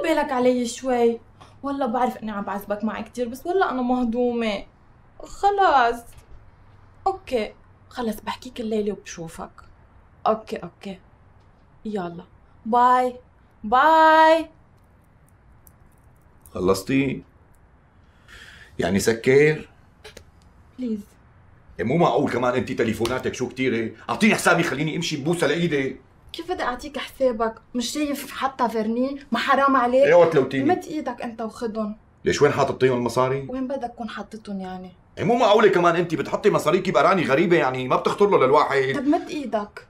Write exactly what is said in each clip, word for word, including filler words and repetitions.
بالك علي شوي. والله بعرف اني عم بعذبك معي كتير، بس والله انا مهضومة. خلاص اوكي خلص بحكيك الليلة وبشوفك. اوكي اوكي يلا باي باي. خلصتي؟ يعني سكر؟ بليز. مو معقول كمان انت تليفوناتك شو كتيرة، اعطيني حسابي خليني امشي ببوسة لايدي. كيف بدي اعطيك حسابك؟ مش شايف حتى فيرني؟ ما حرام عليك؟ ايه وتلوتيني؟ مد ايدك انت وخدهم. ليش وين حاططيهم المصاري؟ وين بدك تكون حطيتهم يعني؟ ايه مو معقولة كمان انت بتحطي مصاريكي بأراني غريبة، يعني ما بتخطر له للواحد. طب مد ايدك.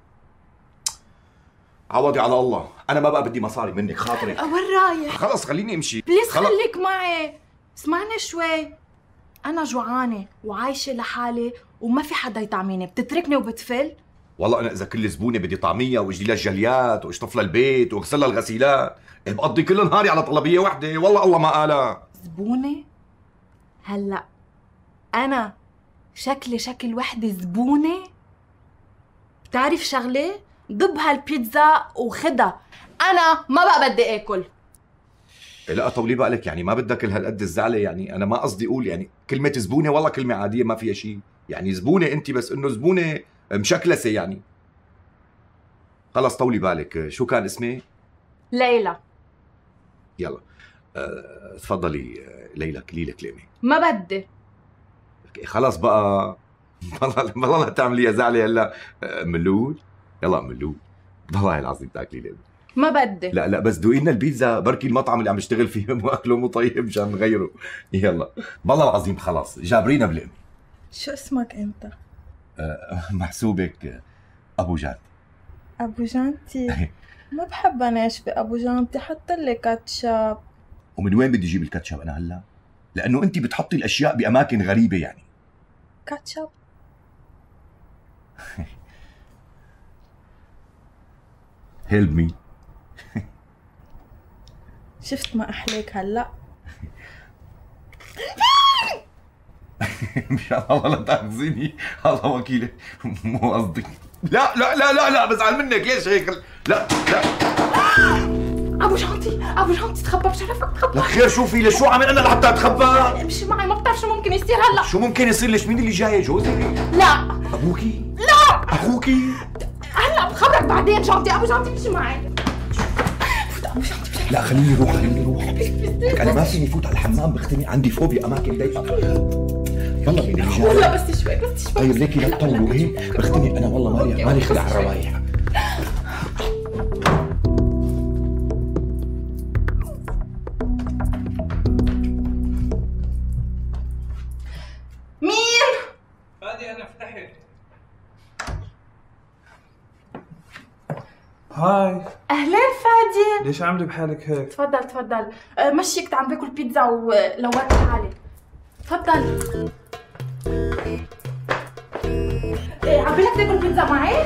عوضي على الله، انا ما بقى بدي مصاري منك خاطرك. وين رايح؟ خلص خليني امشي. بليز خلص. خليك معي، اسمعني شوي. انا جوعانه وعايشه لحالي وما في حدا يطعميني، بتتركني وبتفل؟ والله انا اذا كل زبونه بدي طعميه واجي لها الجليات واشطف لها البيت واغسل لها الغسيلات، بقضي كل نهاري على طلبيه وحده، والله الله ما قالها. زبونه؟ هلا انا شكلي شكل وحده زبونه؟ بتعرف شغله؟ ضب هالبيتزا وخدها، انا ما بقى بدي اكل. لا طولي بالك، يعني ما بدك كل هالقد الزعله، يعني انا ما قصدي اقول يعني كلمه زبونه والله كلمه عاديه ما فيها شيء، يعني زبونه انت بس انه زبونه مشكلسه يعني. خلص طولي بالك، شو كان اسمي؟ ليلى. يلا أه تفضلي ليلى، كلي لك لقمه. ما بدي. خلص بقى والله والله لا تعملي زعلة هلا. ملول يلا ملول، والله العظيم تاكلي لقمه. ما بدي. لا لا بس دوقي لنا البيتزا، بركي المطعم اللي عم اشتغل فيه مو اكله مو طيب مشان نغيره. يلا والله العظيم خلاص جابرينا بلقمه. شو اسمك انت؟ أه محسوبك ابو جانتي. ابو جانتي؟ ما بحب انا اشبه ابو جانتي، حط لي كاتشب. ومن وين بدي اجيب الكاتشب انا هلا؟ لانه انت بتحطي الاشياء باماكن غريبه يعني. كاتشب؟ هيلب مي. شفت ما احليك هلا؟ مشان الله لا تاخذيني، الله وكيلي مو قصدي. لا لا لا لا لا بزعل منك، ليش هيك؟ لا لا ابو جانتي ابو جانتي تخبى بشرفك، تخبى. لك خير شو في؟ ليش شو عامل انا لحتى اتخبى؟ امشي معي، ما بتعرف شو ممكن يصير هلا. شو ممكن يصير؟ ليش مين اللي جاي؟ جوزك؟ لا. ابوكي؟ لا. اخوكي؟ هلا بخبرك بعدين. جانتي ابو جانتي امشي معي. فوت ابو جانتي. لا خليني اروح خليني اروح. لك انا ما فيني فوت على الحمام، بختني عندي فوبيا اماكن ضيقه. يلا مين اللي جاي؟ والله بس شوي بس شوي. طيب ليكي لا تطولوا ايه؟ بختني انا والله مالي مالي خلع على الروايح. مين؟ فادي انا فتحت. هاي. اهلين فادي. ليش عامله بحالك هيك؟ تفضل تفضل. أه، مشيك عم باكل بيتزا ولوقت حالي. تفضل. إيه عم بالك تاكل بيتزا معي؟